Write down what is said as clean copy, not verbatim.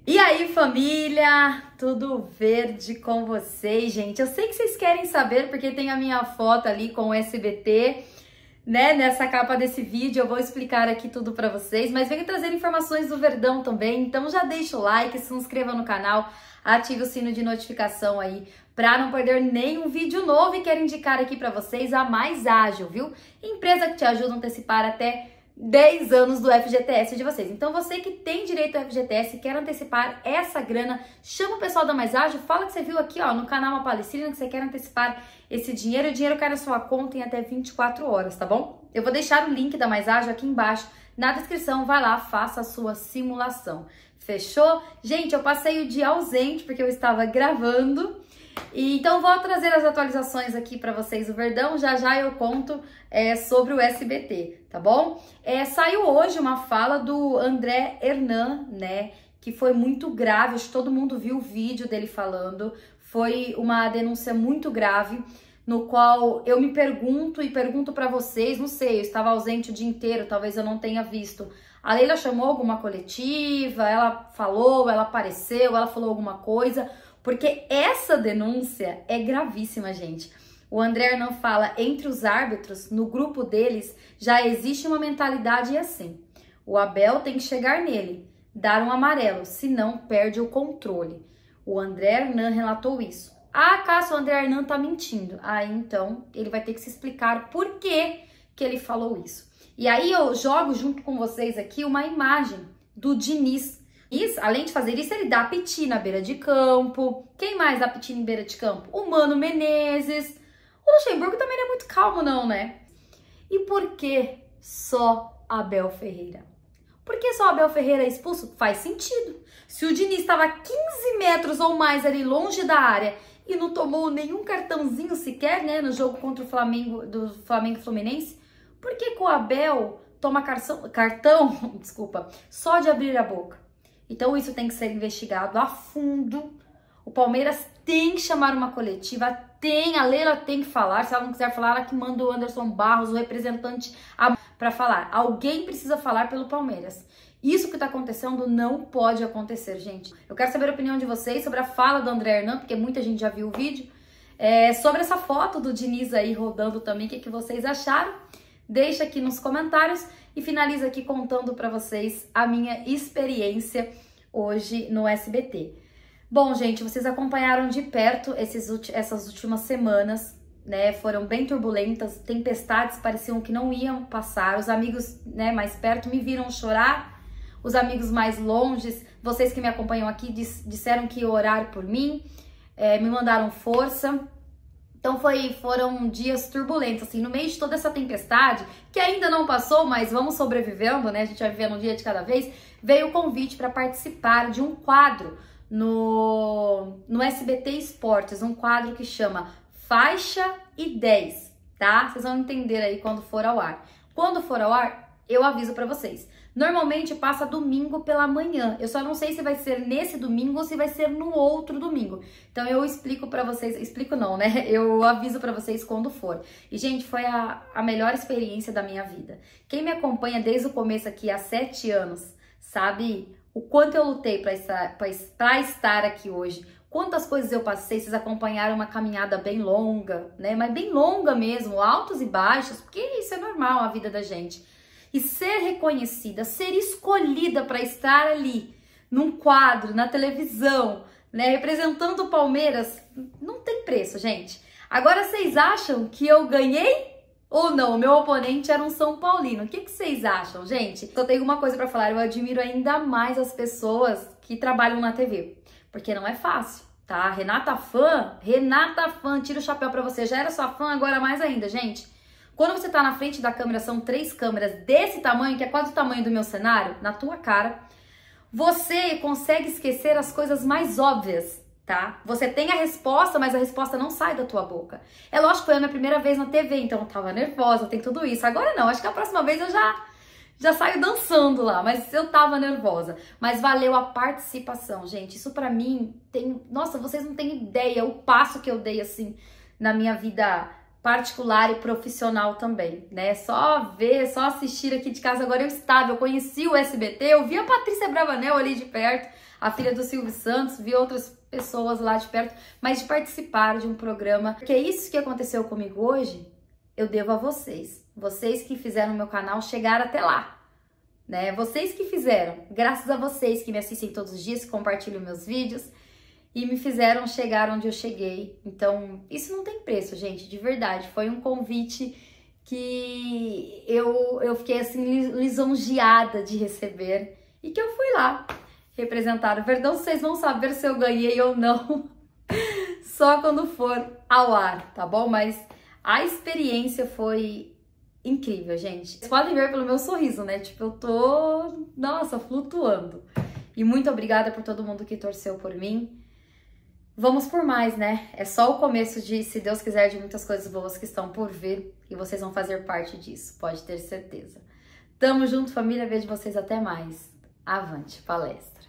E aí, família, tudo verde com vocês, gente? Eu sei que vocês querem saber porque tem a minha foto ali com o SBT, né? Nessa capa desse vídeo eu vou explicar aqui tudo pra vocês, mas venho trazer informações do Verdão também, então já deixa o like, se inscreva no canal, ative o sino de notificação aí pra não perder nenhum vídeo novo e quero indicar aqui pra vocês a Mais Ágil, viu? Empresa que te ajuda a antecipar até 10 anos do FGTS de vocês. Então você que tem direito ao FGTS e quer antecipar essa grana, chama o pessoal da Mais Ágil, fala que você viu aqui ó, no canal Uma Palestrina que você quer antecipar esse dinheiro. O dinheiro cai na sua conta em até 24 horas, tá bom? Eu vou deixar o link da Mais Ágil aqui embaixo na descrição, vai lá, faça a sua simulação. Fechou? Gente, eu passei o dia ausente porque eu estava gravando. Então vou trazer as atualizações aqui para vocês do Verdão, já eu conto sobre o SBT, tá bom? Saiu hoje uma fala do André Hernan, né, que foi muito grave, acho que todo mundo viu o vídeo dele falando, foi uma denúncia muito grave, no qual eu me pergunto e pergunto para vocês, não sei, eu estava ausente o dia inteiro, talvez eu não tenha visto. A Leila chamou alguma coletiva, ela falou, ela apareceu, ela falou alguma coisa... Porque essa denúncia é gravíssima, gente. O André não fala, entre os árbitros, no grupo deles, já existe uma mentalidade assim. O Abel tem que chegar nele, dar um amarelo, senão perde o controle. O André Hernan relatou isso. Ah, Cássio, o André Hernan tá mentindo. Aí, então, ele vai ter que se explicar por que ele falou isso. E aí eu jogo junto com vocês aqui uma imagem do Diniz. Isso, além de fazer isso, ele dá piti na beira de campo. Quem mais dá piti em beira de campo? O Mano Menezes. O Luxemburgo também não é muito calmo não, né? E por que só Abel Ferreira? Por que só Abel Ferreira é expulso? Faz sentido. Se o Diniz estava 15 metros ou mais ali longe da área e não tomou nenhum cartãozinho sequer, né, no jogo contra o Flamengo, do Flamengo e Fluminense, por que o Abel toma cartão, desculpa, só de abrir a boca? Então isso tem que ser investigado a fundo. O Palmeiras tem que chamar uma coletiva, a Leila tem que falar. Se ela não quiser falar, ela que manda o Anderson Barros, o representante, para falar. Alguém precisa falar pelo Palmeiras. Isso que tá acontecendo não pode acontecer, gente. Eu quero saber a opinião de vocês sobre a fala do André Hernan, porque muita gente já viu o vídeo. Sobre essa foto do Diniz aí rodando também, o que vocês acharam? Deixa aqui nos comentários. E finalizo aqui contando para vocês a minha experiência hoje no SBT. Bom, gente, vocês acompanharam de perto essas últimas semanas, né? Foram bem turbulentas, tempestades pareciam que não iam passar. Os amigos, né, mais perto me viram chorar, os amigos mais longes, vocês que me acompanham aqui disseram que iam orar por mim, me mandaram força. Então foram dias turbulentos, assim, no meio de toda essa tempestade, que ainda não passou, mas vamos sobrevivendo, né? A gente vai vivendo um dia de cada vez. Veio o convite para participar de um quadro no SBT Esportes, um quadro que chama Faixa e 10, tá? Vocês vão entender aí quando for ao ar. Quando for ao ar, eu aviso para vocês. Normalmente passa domingo pela manhã. Eu só não sei se vai ser nesse domingo ou se vai ser no outro domingo. Então eu explico pra vocês, explico não, né? Eu aviso pra vocês quando for. E gente, foi a melhor experiência da minha vida. Quem me acompanha desde o começo aqui há 7 anos, sabe o quanto eu lutei pra estar aqui hoje. Quantas coisas eu passei, vocês acompanharam uma caminhada bem longa, né? Mas bem longa mesmo, altos e baixos, porque isso é normal a vida da gente. E ser reconhecida, ser escolhida para estar ali, num quadro, na televisão, né, representando o Palmeiras, não tem preço, gente. Agora, vocês acham que eu ganhei ou não? O meu oponente era um São Paulino. O que vocês acham, gente? Só tenho uma coisa para falar, eu admiro ainda mais as pessoas que trabalham na TV, porque não é fácil, tá? Renata Fã, tira o chapéu para você. Já era sua fã, agora mais ainda, gente. Quando você tá na frente da câmera, são 3 câmeras desse tamanho, que é quase o tamanho do meu cenário, na tua cara, você consegue esquecer as coisas mais óbvias, tá? Você tem a resposta, mas a resposta não sai da tua boca. É lógico que foi a minha primeira vez na TV, então eu tava nervosa, tem tudo isso. Agora não, acho que a próxima vez eu já saio dançando lá, mas eu tava nervosa. Mas valeu a participação, gente. Isso pra mim tem... Nossa, vocês não têm ideia o passo que eu dei, assim, na minha vida particular e profissional também, né? Só assistir aqui de casa agora eu conheci o SBT, eu vi a Patrícia Bravanel ali de perto, a filha do Silvio Santos, vi outras pessoas lá de perto, mas de participar de um programa. Porque isso que aconteceu comigo hoje, eu devo a vocês. Vocês que fizeram o meu canal chegar até lá, né? Vocês que fizeram, graças a vocês que me assistem todos os dias, que compartilham meus vídeos e me fizeram chegar onde eu cheguei. Então, isso não tem preço, gente, de verdade. Foi um convite que eu fiquei assim lisonjeada de receber e que eu fui lá representar o Verdão. Vocês vão saber se eu ganhei ou não só quando for ao ar, tá bom? Mas a experiência foi incrível, gente. Vocês podem ver pelo meu sorriso, né? Tipo, eu tô, nossa, flutuando. E muito obrigada por todo mundo que torceu por mim. Vamos por mais, né? É só o começo de, se Deus quiser, de muitas coisas boas que estão por vir. E vocês vão fazer parte disso, pode ter certeza. Tamo junto, família. Vejo vocês até mais. Avante palestra!